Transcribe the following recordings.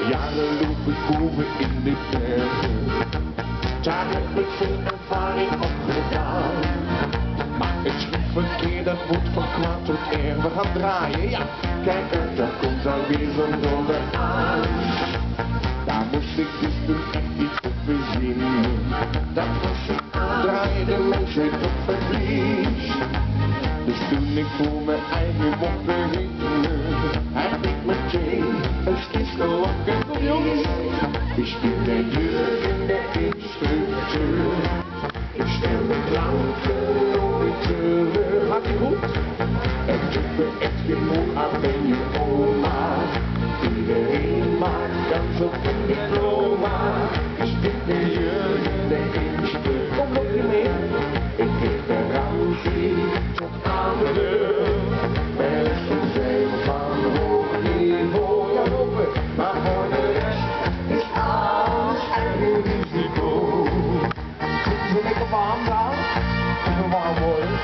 jaren loop ik boven in de bergen. Daar heb ik veel ervaring opgedaan. Maar het schietverkeer dat moet van kwaad tot erg. We gaan draaien, ja. Kijk uit, daar komt dan weer zo'n dolle aan. Daar moest ik dus toen echt iets op verzinnen. Dat was het draaien de mensheid op verlies. Dus toen ik voor mijn eigen mocht beginnen, heb ik meteen een schistgelokken jongens. Ik ben de Jurgen, de instructeur. Ik stel de klanken nooit terug. Gaat ie goed? En toen ben echt je moe aan ben je oma. Iedereen maakt kans op een diploma. Ik ben de Jurgen, de instructeur. Kom nog je mee. Ik geef de garantie tot aan de deur. Mensen zijn van hoog niveau, ja lopen, maar voor de rest is alles eigen risico. Zitten ze lekker warm daar? Even warm worden.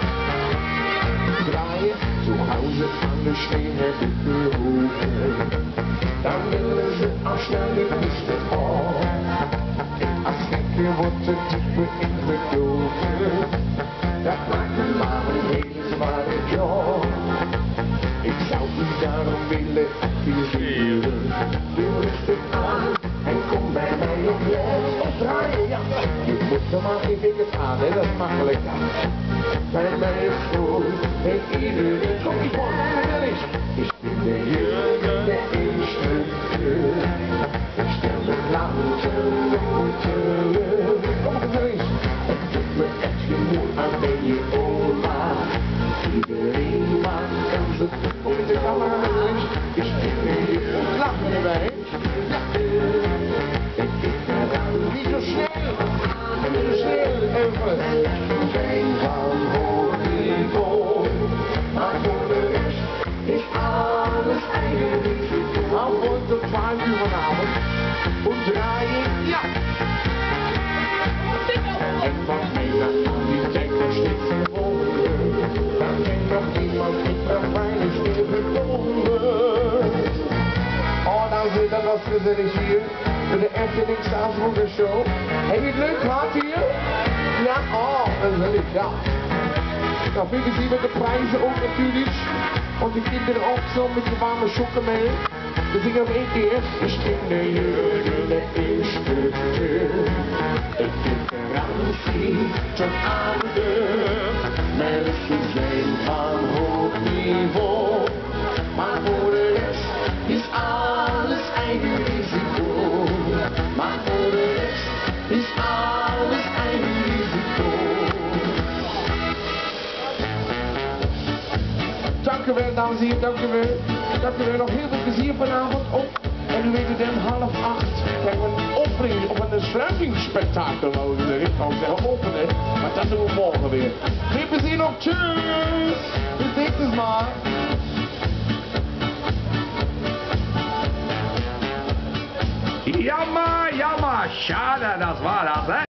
Draaien, zo gauw ze aan de steen hebben geroepen. Dan willen ze afsnel de piste op. Als gekke wordt het type ingedoken. Dat maakt me maar een hele zware job. Ik zou u daarom willen adviseren. Doe rustig aan en kom bij mij op les. Of draaien, ja. Je moet er maar geen vingers aan, hè, dat is makkelijk. Bij mij is goed, en iedereen komt die van, dat is. Ik ben de Jurgen, de instructeur. Ik stel de klanten nooit terug. Kom op, er is. Het doet me echt geen moe aan ben je oma. Iedereen maakt kans op de camera is. Ik ben de Jurgen, lachen erbij. Ja. Ik kijk eraan. Niet zo snel. En niet zo snel. Even. We zijn van hoog niveau. Maar voor de rest is alles eigen risico. Nou, voor tot 12 uur vanavond. Und draaien, ja. En van mij naar die dekkers niet verbonden. Dan heeft nog niemand die profijl is meer gevonden. Oh, nou zit dat was gezellig hier. Voor de Efteling Staatsboeken Show. Heb je het leuk gehad hier? Ja, oh, gezellig, ja. Nou, veel plezier met de prijzen ook natuurlijk. Want de kinderen ook zo met je warme sokken mee. Dus ik nog één keer. Ik ben de Jurgen, de instructeur. Ik geef garantie tot aan de deur. Mensen zijn van hoog niveau. Maar voor de rest is alles eigen risico. Maar voor de rest is alles eigen risico. Dank u wel, dames en heren, dank u wel. Dank u wel, nog heel veel plezier vanavond op. En u weet het, om 7:30 krijgen we een opening op een sluitingsspektakel. Ik zou zeggen openen, maar dat doen we morgen weer. Veel plezier nog, tschüss! Bis nächstes Mal. Jammer, jammer, schade, das war das, hè?